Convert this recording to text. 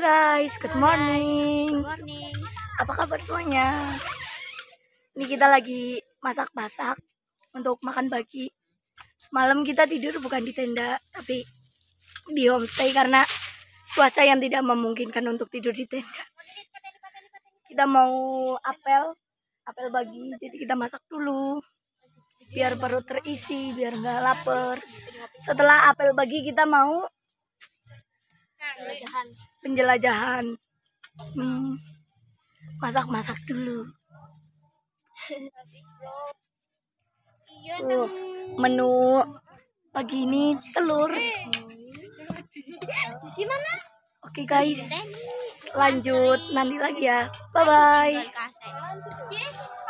guys, good morning. Good morning. Apa kabar semuanya? Ini kita lagi masak-masak untuk makan pagi. Semalam kita tidur bukan di tenda, tapi di homestay karena cuaca yang tidak memungkinkan untuk tidur di tenda. Kita mau apel pagi, jadi kita masak dulu biar perut terisi, biar nggak lapar. Setelah apel pagi kita mau penjelajahan. Masak-masak dulu. Menu pagi ini telur. Oke guys, lanjut nanti lagi ya. Bye bye.